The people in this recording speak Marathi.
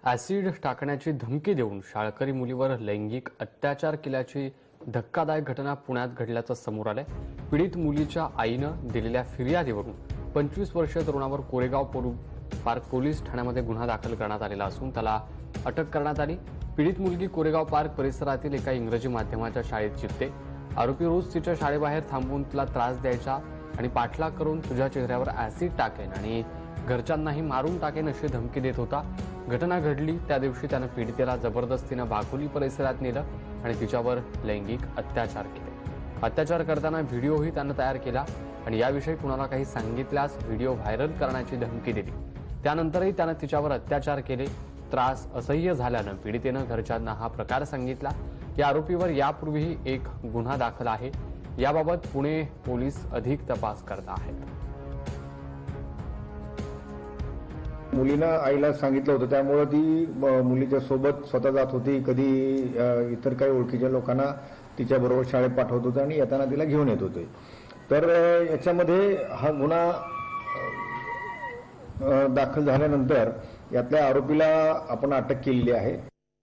ॲसिड टाकण्याची धमकी देऊन शाळकरी मुलीवर लैंगिक अत्याचार केल्याची धक्कादायक घटना पुण्यात घडल्याचं समोर आलंय। पीडित मुलीच्या आईनं दिलेल्या फिर्यादीवरून 25 वर्षीय तरुणावर कोरेगाव पार्क पोलीस ठाण्यामध्ये गुन्हा दाखल करण्यात आलेला असून त्याला अटक करण्यात आली। पीडित मुलगी कोरेगाव पार्क परिसरातील एका इंग्रजी माध्यमाच्या शाळेत शिकते। आरोपी रोज तिच्या शाळेबाहेर थांबून तिला त्रास द्यायचा आणि पाठलाग करून तुझ्या चेहऱ्यावर ॲसिड टाकेन आणि घरच्यांनाही मारून टाकेन अशी धमकी देत होता। घटना घडली त्या दिवशी त्यानं पीडितेला जबरदस्तीनं बाकुली परिसरात नेलं आणि तिच्यावर लैंगिक अत्याचार केले। अत्याचार करताना व्हिडिओही त्यानं तयार केला आणि याविषयी कुणाला काही सांगितल्यास व्हिडिओ व्हायरल करण्याची धमकी दिली। त्यानंतरही त्यानं तिच्यावर अत्याचार केले। त्रास असह्य झाल्यानं पीडितेनं घरच्यांना हा प्रकार सांगितला। या आरोपीवर यापूर्वीही एक गुन्हा दाखल आहे। याबाबत पुणे पोलीस अधिक तपास करत आहेत। मुलीनं आईला सांगितलं होतं, त्यामुळे ती मुलीच्या सोबत स्वतः जात होती, कधी इतर काही ओळखीच्या लोकांना तिच्या बरोबर शाळेत पाठवत होते आणि येताना तिला घेऊन येत होते। तर याच्यामध्ये हा गुन्हा दाखल झाल्यानंतर यातल्या आरोपीला आपण अटक केलेली आहे।